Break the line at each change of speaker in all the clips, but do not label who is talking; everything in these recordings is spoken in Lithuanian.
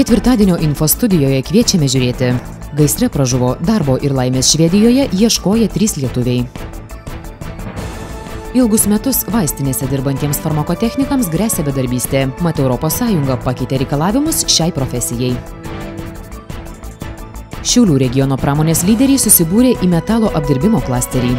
Ketvirtadienio info studijoje kviečiame žiūrėti. Gaisre pražuvo darbo ir laimės Švedijoje, ieškoja 3 lietuviai. Ilgus metus vaistinėse dirbantiems farmakotechnikams gresia bedarbystė. Mat Europos Sąjunga pakeitė reikalavimus šiai profesijai. Šiaulių regiono pramonės lyderiai susibūrė į metalo apdirbimo klasterį.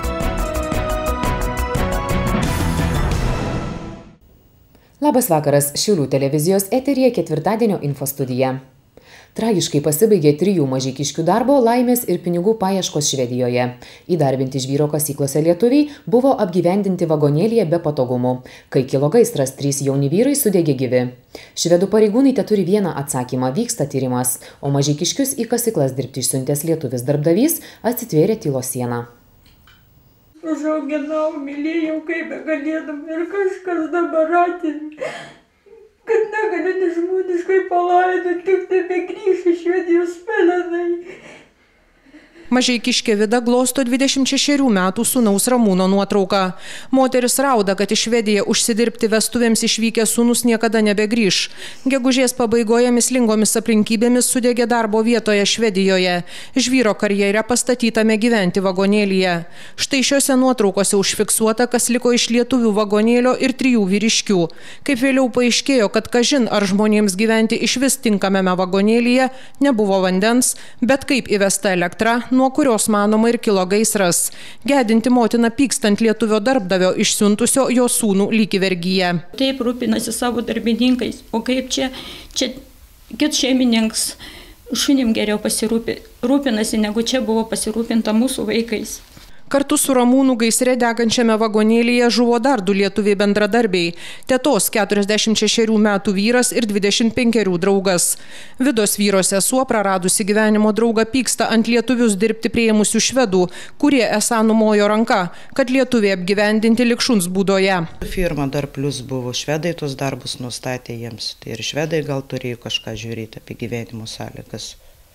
Labas vakaras, Šiaulių televizijos eteryje ketvirtadienio info studija. Tragiškai pasibaigė 3 mažeikiškių darbo, laimės ir pinigų paieškos Švedijoje. Įdarbinti žvyro kasyklose lietuviai buvo apgyvendinti vagonėlyje be patogumų. Kai kilo gaisras, 3 jauni vyrai sudegė gyvi. Švedų pareigūnai teturi vieną atsakymą – vyksta tyrimas, o mažeikiškius į kasyklas dirbti išsiuntęs lietuvis darbdavys atsitvėrė tylos sieną.
Užauginau, mylėjau, kaip galėdam ir kažkas dabar atėmė, kad negaliu nežmoniškai palaidoti, tik tebegrįš iš Švedijos pelenai.
Mažeikiškė Vida glosto 26 metų sūnaus Ramūno nuotrauką. Moteris rauda, kad į Švediją užsidirbti vestuvėms išvykęs sūnus niekada nebegrįš. Gegužės pabaigoje mįslingomis aplinkybėmis sudegė darbo vietoje Švedijoje. Žvyro karjere pastatytame gyventi vagonėlyje. Štai šiuose nuotraukose užfiksuota, kas liko iš lietuvių vagonėlio ir 3 vyriškių. Kaip vėliau paaiškėjo, kad kažin ar žmonėms gyventi išvis tinkamame vagonėlyje nebuvo vandens, bet kaip įvesta elektra, nuo kurios manoma ir kilo gaisras. Gedinti motina pykstant lietuvio darbdavio išsiuntusio jo sūnų lyg į vergiją.
Taip rūpinasi savo darbininkais, o kaip čia kit šeimininkas šunim geriau rūpinasi, negu čia buvo pasirūpinta mūsų vaikais.
Kartu su Ramūnu gaisre degančiame vagonėlyje žuvo dar 2 lietuviai bendradarbiai. Tetos 46 metų vyras ir 25 draugas. Vidos vyro sesuo praradusi gyvenimo draugą pyksta ant lietuvius dirbti priėmusių švedų, kurie esą numojo ranka, kad lietuviai apgyvendinti lik šuns būdoje.
Firma dar plus buvo, švedai tos darbus nustatė jiems. Tai ir švedai gal turėjo kažką žiūrėti apie gyvenimo sąlygas.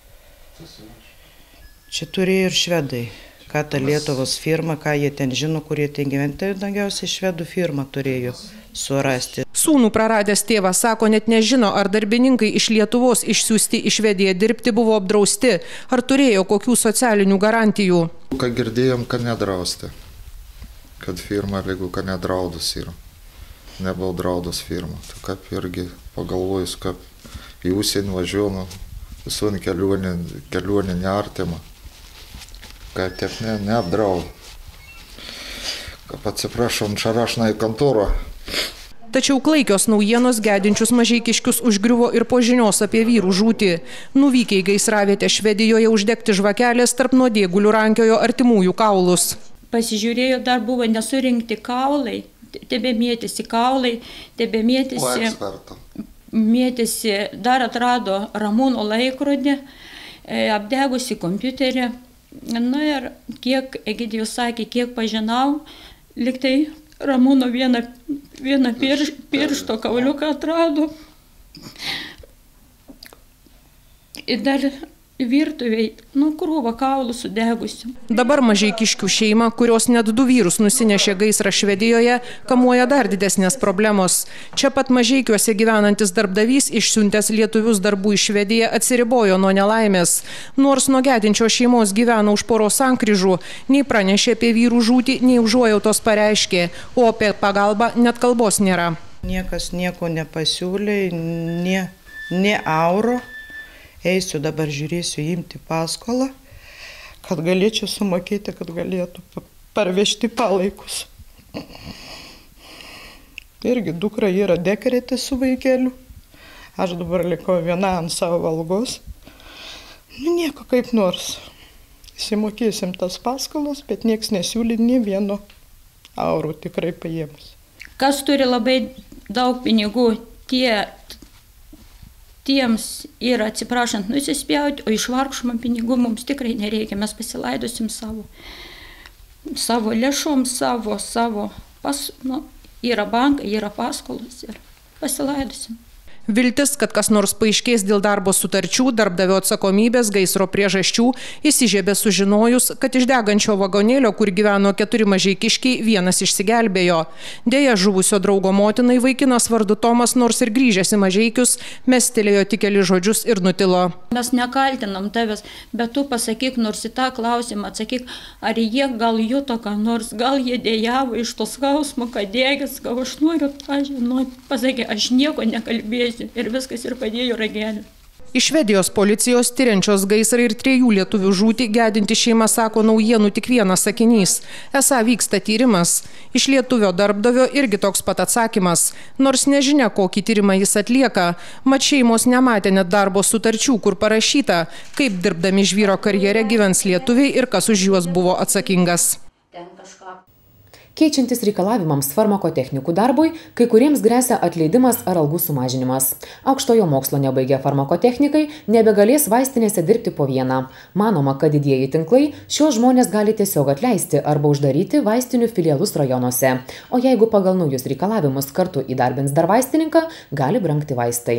Čia turėjo ir švedai. Ką ta Lietuvos firma, ką jie ten žino, kurie ten gyventi, daugiausiai švedų firma turėjo surasti.
Sūnų praradęs tėvas sako, net nežino, ar darbininkai iš Lietuvos išsiųsti į Švediją dirbti buvo apdrausti, ar turėjo kokių socialinių garantijų.
Ką girdėjom, kad nedrausti, kad firma, jeigu kad nedraudus yra, nebuvo draudus firma. Tai kaip irgi pagalvojus, kaip į užsienį važiuojama, visų kelionė neartima. Kad tiek neapdraudo. Kaip atsiprašom, šarašna į kontorą.
Tačiau klaikios naujienos gedinčius mažeikiškius užgriuvo ir po žinios apie vyrų žūtį. Nuvykę į gaisravietę Švedijoje uždegti žvakelės tarp nuodėgulių rankiojo artimųjų kaulus.
Pasižiūrėjo, dar buvo nesurinkti kaulai, tebemėtėsi kaulai, mėtėsi, dar atrado Ramūno laikrodį, apdegusi kompiuterį. Na ir kiek, Egidijus sakė, kiek pažinau, liktai Ramūno vieną piršto kauliuką atrado. Ir dar virtuviai, krūva kaulų sudegusių.
Dabar mažeikiškių šeima, kurios net 2 vyrus nusinešė gaisrą Švedijoje, kamuoja dar didesnės problemos. Čia pat Mažeikiuose gyvenantis darbdavys išsiuntęs lietuvius darbų į Švediją atsiribojo nuo nelaimės. Nors nuo gedinčio šeimos gyvena už poros sankryžų, nei pranešė apie vyrų žūtį, nei užuojautos pareiškė, o apie pagalbą net kalbos nėra.
Niekas nieko nepasiūlė, ne euro. Eisiu dabar, žiūrėsiu imti paskolą, kad galėčiau sumokėti, kad galėtų parvežti palaikus. Irgi dukra yra dekrete su vaikeliu. Aš dabar likau viena ant savo algos. Nieko kaip nors. Įsimokėsim tas paskolas, bet nieks nesiūlė nė vieno euro tikrai paėmus.
Kas turi labai daug pinigų, tiems yra, atsiprašant, nusispjauti, o iš vargšumą pinigų mums tikrai nereikia. Mes pasilaidosim savo lėšom, yra bankai, yra paskolos ir pasilaidosim.
Viltis, kad kas nors paaiškės dėl darbo sutarčių, darbdavio atsakomybės, gaisro priežasčių, įsižiebė sužinojus, kad iš degančio vagonėlio, kur gyveno 4 mažeikiškiai, vienas išsigelbėjo. Deja, žuvusio draugo motinai vaikinas vardu Tomas, nors ir grįžęs į Mažeikius, mestelėjo tik keli žodžius ir nutilo.
Mes nekaltinam tavęs, bet tu pasakyk nors į tą klausimą, atsakyk, ar jie gal juto ką nors, gal jie dėjavo iš to skausmo, kad dėgės, gal aš noriu tą žinoti. Pasakė, aš nieko nekalbėsiu. Ir viskas ir padėjo ragelį.
Iš Švedijos policijos tyriančios gaisrą ir 3 lietuvių žūtį gedinti šeima sako naujienų tik vienas sakinys. Esą vyksta tyrimas. Iš lietuvio darbdavio irgi toks pat atsakymas. Nors nežinia, kokį tyrimą jis atlieka. Mat šeimos nematė net darbo sutarčių, kur parašyta, kaip dirbdami žvyro karjere gyvens lietuviai ir kas už juos buvo atsakingas.
Keičiantis reikalavimams farmakotechnikų darbui, kai kuriems gresia atleidimas ar algų sumažinimas. Aukštojo mokslo nebaigę farmakotechnikai nebegalės vaistinėse dirbti po vieną. Manoma, kad didieji tinklai šios žmonės gali tiesiog atleisti arba uždaryti vaistinių filialus rajonuose. O jeigu pagal naujus reikalavimus kartu įdarbins dar vaistininką, gali brangti vaistai.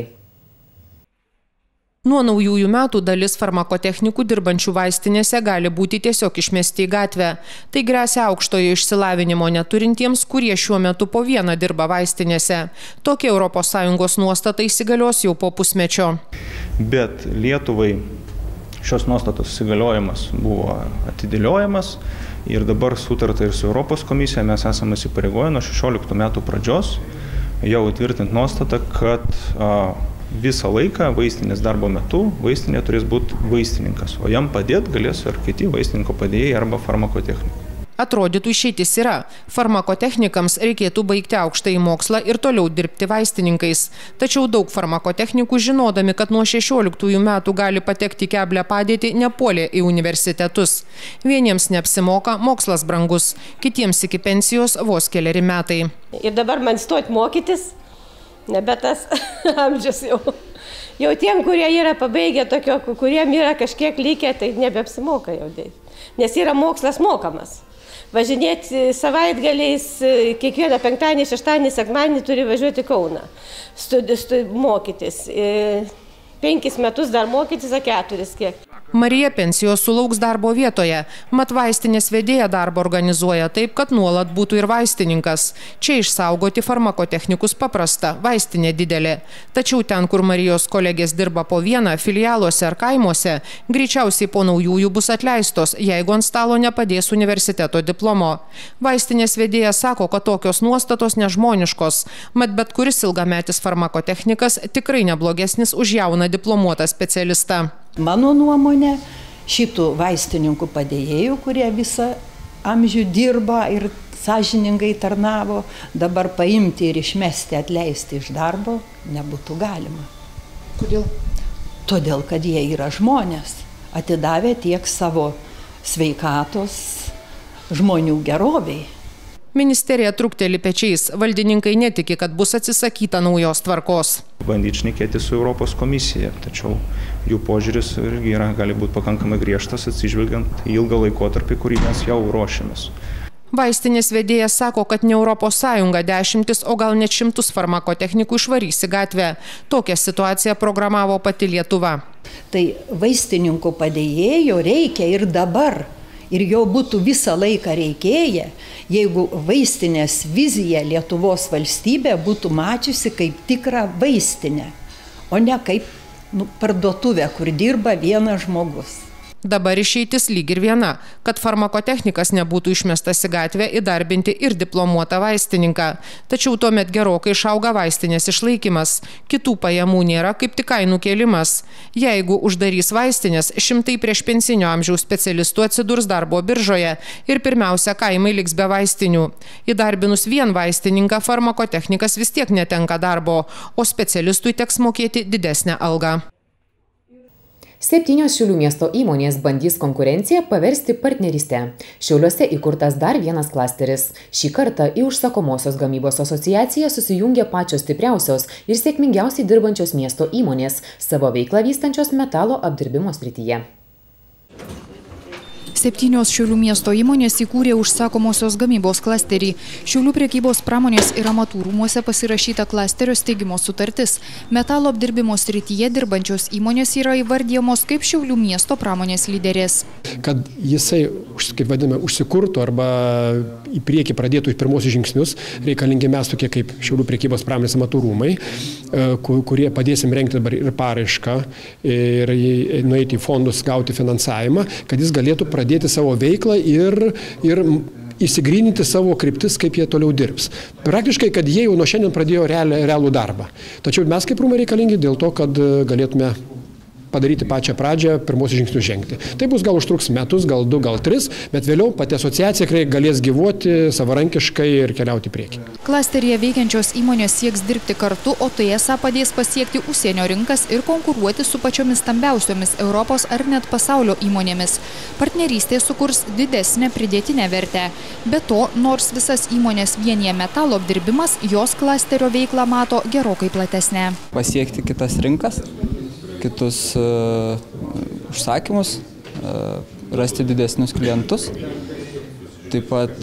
Nuo naujųjų metų dalis farmakotechnikų dirbančių vaistinėse gali būti tiesiog išmesti į gatvę. Tai gresia aukštojo išsilavinimo neturintiems, kurie šiuo metu po vieną dirba vaistinėse. Tokia ES nuostata įsigalios jau po pusmečio.
Bet Lietuvai šios nuostatos įsigaliojimas buvo atidėliojamas ir dabar sutarta ir su Europos komisija mes esame įsipareigoję nuo 16 metų pradžios jau įtvirtinti nuostatą, kad visą laiką vaistinės darbo metu vaistinė turės būti vaistininkas, o jam padėti galės ir kiti vaistininko padėjėjai arba farmakotechnikai.
Atrodytų išeitis yra. Farmakotechnikams reikėtų baigti aukštąjį mokslą ir toliau dirbti vaistininkais. Tačiau daug farmakotechnikų, žinodami, kad nuo 16 metų gali patekti į keblią padėtį, nepuolė į universitetus. Vieniems neapsimoka, mokslas brangus, kitiems iki pensijos vos keleri metai.
Ir dabar man stoti mokytis, nebe tas amžius jau. Jau tiem, kurie yra pabaigę tokio, kuriem yra kažkiek likę, tai nebeapsimoka jau dėti. Nes yra mokslas mokamas. Važinėti savaitgaliais, kiekvieną penktadienį, šeštadienį, sekmadienį turi važiuoti Kauną, mokytis. 5 metus dar mokytis, 4 kiek.
Marija pensijos sulauks darbo vietoje, mat vaistinės vedėja darbą organizuoja taip, kad nuolat būtų ir vaistininkas. Čia išsaugoti farmakotechnikus paprasta, vaistinė didelė. Tačiau ten, kur Marijos kolegės dirba po vieną, filialuose ar kaimuose, greičiausiai po naujųjų bus atleistos, jeigu ant stalo nepadės universiteto diplomo. Vaistinės vedėja sako, kad tokios nuostatos nežmoniškos, mat bet kuris ilgametis farmakotechnikas tikrai neblogesnis už jauną diplomuotą specialistą.
Mano nuomonė, šitų vaistininkų padėjėjų, kurie visą amžių dirba ir sąžiningai tarnavo, dabar paimti ir išmesti, atleisti iš darbo nebūtų galima.
Kodėl?
Todėl, kad jie yra žmonės, atidavę tiek savo sveikatos žmonių geroviai.
Ministerija trukteli pečiais. Valdininkai netiki, kad bus atsisakyta naujos tvarkos.
Bandyti šnekėti su Europos komisija, tačiau jų požiūris irgi gali būti pakankamai griežtas, atsižvelgiant į ilgą laikotarpį, kurį mes jau ruošiamės.
Vaistinės vedėjas sako, kad ne ES dešimtis, o gal net 100 farmakotechnikų išvarys į gatvę. Tokią situaciją programavo pati Lietuva.
Tai vaistininkų padėjėjo reikia ir dabar. Ir jo būtų visą laiką reikėję, jeigu vaistinės vizija Lietuvos valstybė būtų mačiusi kaip tikrą vaistinę, o ne kaip parduotuvę, kur dirba vienas žmogus.
Dabar išeitis lyg ir viena, kad farmakotechnikas nebūtų išmestas į gatvę, įdarbinti ir diplomuotą vaistininką. Tačiau tuomet gerokai išauga vaistinės išlaikymas. Kitų pajamų nėra, kaip tik kainų kėlimas. Jeigu uždarys vaistinės, šimtai prieš pensinio amžiaus specialistų atsidurs darbo biržoje ir pirmiausia, kaimai liks be vaistinių. Įdarbinus vien vaistininką, farmakotechnikas vis tiek netenka darbo, o specialistui teks mokėti didesnę algą.
7 Šiaulių miesto įmonės bandys konkurenciją paversti partnerystę. Šiauliuose įkurtas dar vienas klasteris. Šį kartą į užsakomosios gamybos asociaciją susijungia pačios stipriausios ir sėkmingiausiai dirbančios miesto įmonės, savo veiklą vystančios metalo apdirbimo srityje.
7 Šiaulių miesto įmonės įkūrė užsakomosios gamybos klasterį. Šiaulių prekybos pramonės ir amatų rūmuose pasirašyta klasterio steigimo sutartis. Metalo apdirbimo srityje dirbančios įmonės yra įvardyjamos kaip Šiaulių miesto pramonės lyderės.
Kad jisai, kaip vadiname, užsikurtų arba į priekį pradėtų pirmosius žingsnius, reikalingi mes tokie kaip Šiaulių prekybos pramonės amatų rūmai, kurie padėsim rengti dabar ir paraišką, ir nueiti į fondus, gauti finansavimą, kad jis galėtų pradėti savo veiklą ir įsigryninti savo kryptis, kaip jie toliau dirbs. Praktiškai, kad jie jau nuo šiandien pradėjo realų darbą. Tačiau mes kaip rūmai reikalingi dėl to, kad galėtume padaryti pačią pradžią, pirmosius žingsnius žengti. Tai bus gal užtruks metus, gal 2, gal 3, bet vėliau pati asociacija galės gyvuoti savarankiškai ir keliauti į priekį.
Klasteryje veikiančios įmonės sieks dirbti kartu, o tai esą padės pasiekti užsienio rinkas ir konkuruoti su pačiomis stambiausiomis Europos ar net pasaulio įmonėmis. Partnerystė sukurs didesnę pridėtinę vertę. Be to, nors visas įmonės vienyje metalo apdirbimas, jos klasterio veiklą mato gerokai platesnę.
Pasiekti kitas rinkas, kitus užsakymus, rasti didesnius klientus, taip pat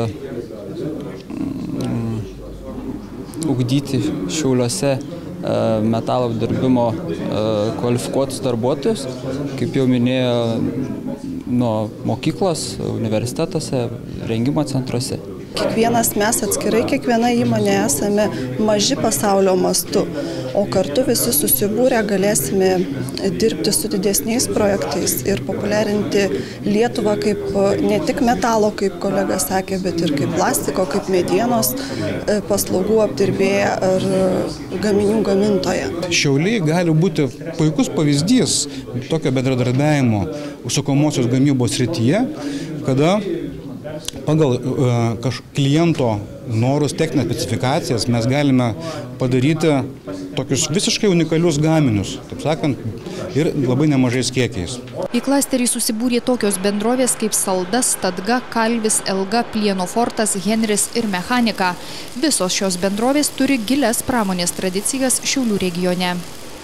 ugdyti Šiauliuose metalo apdirbimo kvalifikuotus darbuotojus, kaip jau minėjo, nuo mokyklos, universitetuose, rengimo centruose.
Kiekvienas mes atskirai, kiekviena įmonė esame maži pasaulio mastu, o kartu visi susibūrę galėsime dirbti su didesniais projektais ir populiarinti Lietuvą kaip ne tik metalo, kaip kolega sakė, bet ir kaip plastiko, kaip medienos paslaugų apdirbėja ar gaminių gamintoja.
Šiauliai gali būti puikus pavyzdys tokio bendradarbiavimo užsakomosios gamybos srityje, kada pagal kliento norus, techninės specifikacijas mes galime padaryti tokius visiškai unikalius gaminius, taip sakant, ir labai nemažais kiekiais.
Į klasterį susibūrė tokios bendrovės kaip Salda, Stadga, Kalvis, Elga, Plieno Fortas, Henris ir Mechanika. Visos šios bendrovės turi gilias pramonės tradicijas Šiaulių regione.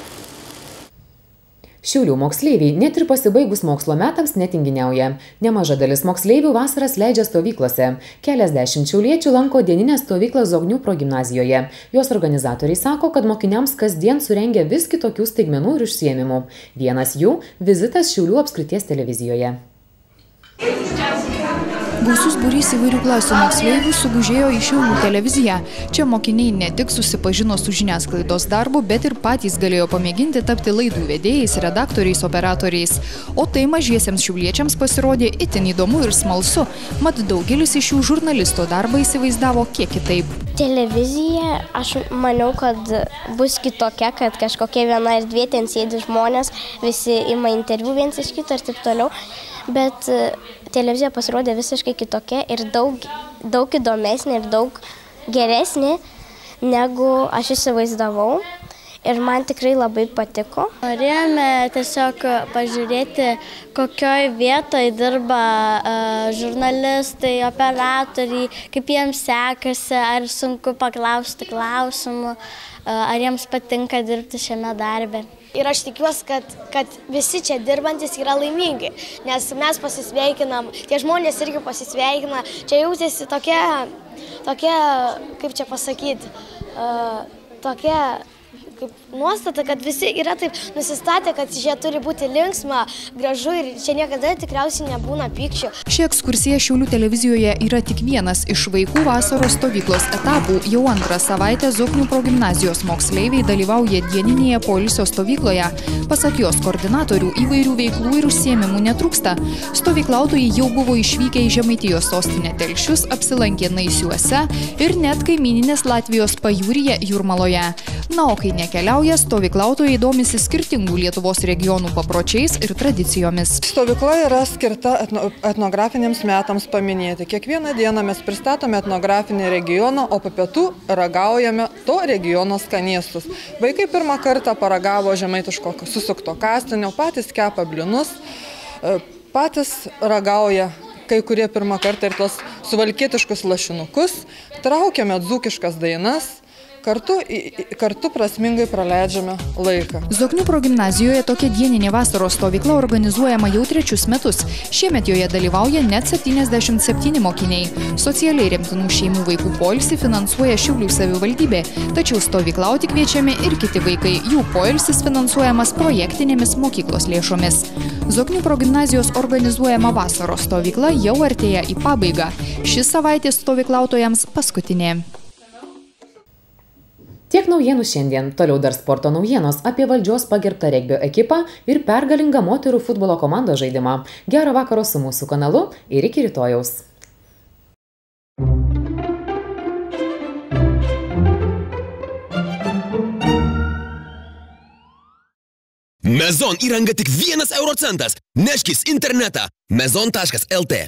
Šiaulių moksleiviai net ir pasibaigus mokslo metams netinginiauja. Nemaža dalis moksleivių vasaras leidžia stovyklose. Keliasdešimt šiauliečių lanko dieninę stovyklą Zognių progimnazijoje. Jos organizatoriai sako, kad mokiniams kasdien surengia vis kitokių staigmenų ir užsiėmimų. Vienas jų – vizitas Šiaulių apskrities televizijoje.
Gausus būrys įvairių klasių moksleivių sugužėjo į Šiaulių televiziją. Čia mokiniai ne tik susipažino su žiniasklaidos darbu, bet ir patys galėjo pamėginti tapti laidų vedėjais, redaktoriais, operatoriais. O tai mažiesiems šiauliečiams pasirodė itin įdomu ir smalsu, mat daugelis iš jų žurnalisto darbą įsivaizdavo kiek kitaip.
Televizija, aš maniau, kad bus kitokia, kad kažkokia viena ir dvi ten sėdi žmonės, visi ima interviu viens iš kito ir taip toliau. Bet televizija pasirodė visiškai kitokia ir daug įdomesnė ir daug geresnė, negu aš įsivaizdavau. Ir man tikrai labai patiko.
Norėjome tiesiog pažiūrėti, kokioj vietoje dirba žurnalistai, operatoriai, kaip jiems sekasi, ar sunku paklausti klausimų, ar jiems patinka dirbti šiame darbe.
Ir aš tikiuosi, kad visi čia dirbantis yra laimingi, nes mes pasisveikinam, tie žmonės irgi pasisveikina. Čia jautėsi tokia, kaip čia pasakyti, tokia kaip nuostata, kad visi yra taip nusistatę, kad čia turi būti linksma, gražu ir čia niekada tikriausiai nebūna pykčio.
Ši ekskursija Šiaulių televizijoje yra tik vienas iš vaikų vasaros stovyklos etapų. Jau antrą savaitę Zognių progimnazijos moksleiviai dalyvauja dieninėje poilsio stovykloje. Pasak jos koordinatorių, įvairių veiklų ir užsiėmimų netrūksta. Stovyklautojai jau buvo išvykę į Žemaitijos sostinę Telšius, apsilankė Naisiuose ir net kaimyninės Latvijos pajūryje Jūrmaloje. Na, o kai nekeliauja, stovyklautojai domisi skirtingų Lietuvos regionų papročiais ir tradicijomis.
Stovykla yra skirta etnografiniams metams paminėti. Kiekvieną dieną mes pristatome etnografinį regioną, o po pietų ragaujame to regiono skanėstus. Vaikai pirmą kartą paragavo žemaitiško susukto kastinio, patys kepa blinus, patys ragauja kai kurie pirmą kartą ir tos suvalkietiškus lašinukus, traukiame dzūkiškas dainas,
kartu prasmingai praleidžiame laiką.
Zoknių progimnazijoje tokia dieninė vasaros stovykla organizuojama jau 3 metus. Šiemet joje dalyvauja net 77 mokiniai. Socialiai remtinų šeimų vaikų poilsį finansuoja Šiaulių savivaldybė, tačiau stovyklauti kviečiami ir kiti vaikai. Jų poilsis finansuojamas projektinėmis mokyklos lėšomis. Zoknių progimnazijos organizuojama vasaros stovykla jau artėja į pabaigą. Šis savaitės stovyklautojams paskutinė.
Tiek naujienų šiandien. Toliau dar sporto naujienos apie valdžios pagerbtą regbio ekipą ir pergalingą moterų futbolo komandos žaidimą. Gero vakaro su mūsų kanalu ir iki rytojaus.
Mezon įranga tik 1 euro centas. Neškis internetą mezon.lt.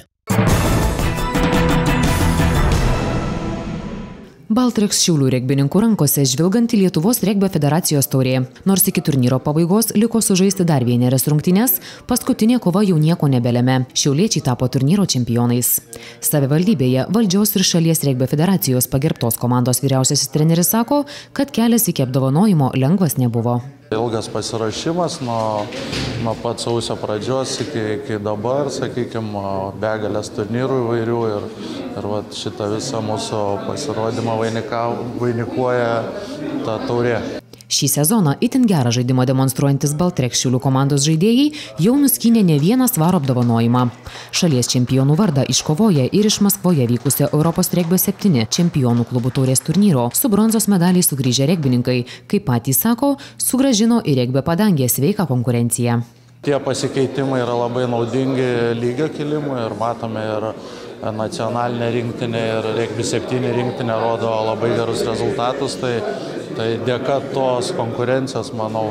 Baltreks Šiaulių regbininkų rankose žvilganti Lietuvos regbio federacijos taurė. Nors iki turnyro pabaigos liko sužaisti dar vienerias rungtynes, paskutinė kova jau nieko nebelėmė. Šiauliečiai tapo turnyro čempionais. Savivaldybėje valdžios ir šalies regbio federacijos pagerbtos komandos vyriausiasis treneris sako, kad kelias iki apdovanojimo lengvas nebuvo.
Ilgas pasirašymas nuo pat sausio pradžios iki dabar, sakykime, begalės turnyrų įvairių ir šitą visą mūsų pasirodymą vainikuoja ta taurė.
Šį sezoną itin gerą žaidimą demonstruojantis Baltreks Šiaulių komandos žaidėjai jau nuskynė ne vieną svaro apdovanojimą. Šalies čempionų vardą iškovoja ir iš Maskvoje vykusio Europos regbio 7 čempionų klubų taurės turnyro su bronzos medaliais sugrįžę regbininkai, kaip patys sako, sugrąžino į regbio padangę sveiką konkurenciją.
Tie pasikeitimai yra labai naudingi lygio kilimui ir matome ir nacionalinė rinktinė ir regbio 7 rinktinė rodo labai gerus rezultatus. Tai dėka tos konkurencijos, manau,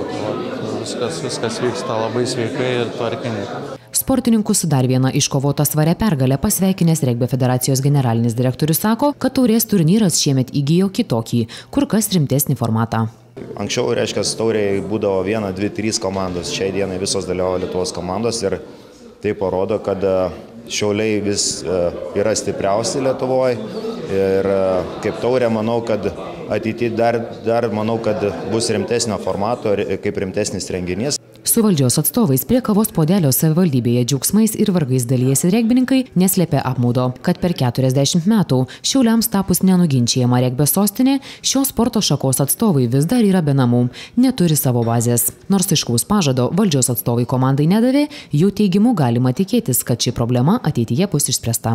viskas vyksta labai sveikai ir tvarkingai.
Sportininkus dar vieną iškovotą svarę pergalę pasveikinęs regbio federacijos generalinis direktorius sako, kad taurės turnyras šiemet įgijo kitokį, kur kas rimtesnį formatą.
Anksčiau, reiškia, tauriai būdavo 1, 2, 3 komandos, šiai dienai visos dalyvauja Lietuvos komandos ir tai parodo, kad Šiauliai vis yra stipriausi Lietuvoje ir kaip taurė manau, kad ateityje dar manau, kad bus rimtesnio formato, kaip rimtesnis renginys.
Su valdžios atstovais prie kavos puodelio savivaldybėje džiaugsmais ir vargais dalijasi regbininkai neslėpė apmaudo, kad per 40 metų Šiauliams tapus nenuginčiama regbio sostinė, šios sporto šakos atstovai vis dar yra be namų, neturi savo bazės. Nors aiškaus pažado valdžios atstovai komandai nedavė, jų teigimu galima tikėtis, kad ši problema ateityje bus išspręsta.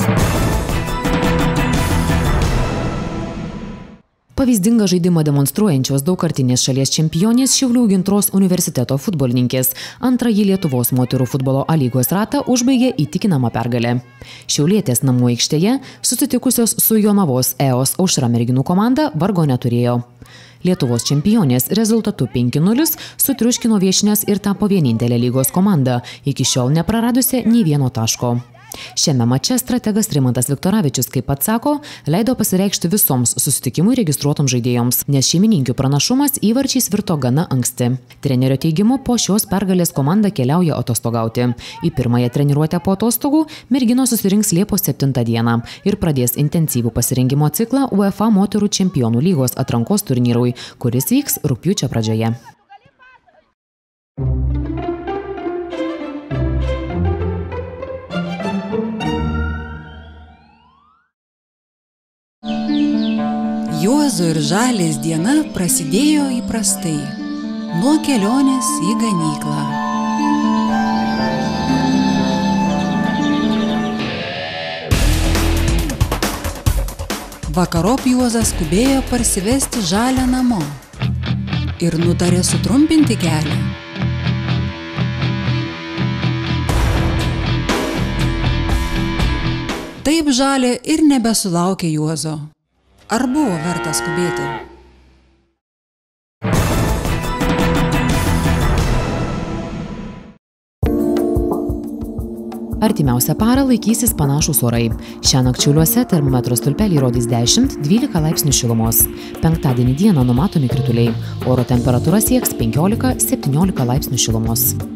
Pavyzdingą žaidimą demonstruojančios daugkartinės šalies čempionės Šiaulių Gintros universiteto futbolininkės antrąjį Lietuvos moterų futbolo A lygos ratą užbaigė įtikinamą pergalę. Šiaulietės namų aikštėje susitikusios su Jonavos EOS Aušra merginų komanda vargo neturėjo. Lietuvos čempionės rezultatu 5-0 sutriuškino viešnias ir tapo vienintelė lygos komanda, iki šiol nepraradusi nei vieno taško. Šiame mače strategas Rimantas Viktoravičius, kaip pats sako, leido pasireikšti visoms susitikimui registruotoms žaidėjoms, nes šeimininkių pranašumas įvarčiais virto gana anksti. Trenerio teigimu, po šios pergalės komanda keliauja atostogauti. Į pirmąją treniruotę po atostogų merginos susirinks Liepos 7 dieną ir pradės intensyvų pasirengimo ciklą UEFA moterų čempionų lygos atrankos turnyrui, kuris vyks rugpjūčio pradžioje.
Juozo ir Žalės diena prasidėjo įprastai, nuo kelionės į ganyklą. Vakarop Juozas skubėjo parsivesti Žalę namo ir nutarė sutrumpinti kelią. Taip Žalė ir nebesulaukė Juozo. Ar buvo verta skubėti?
Artimiausią parą laikysis panašūs orai. Šiąnakt Šiauliuose termometro stulpeliai rodys 10–12 laipsnių šilumos. Penktadienį dieną numatomi krituliai. Oro temperatūra sieks 15–17 laipsnių šilumos.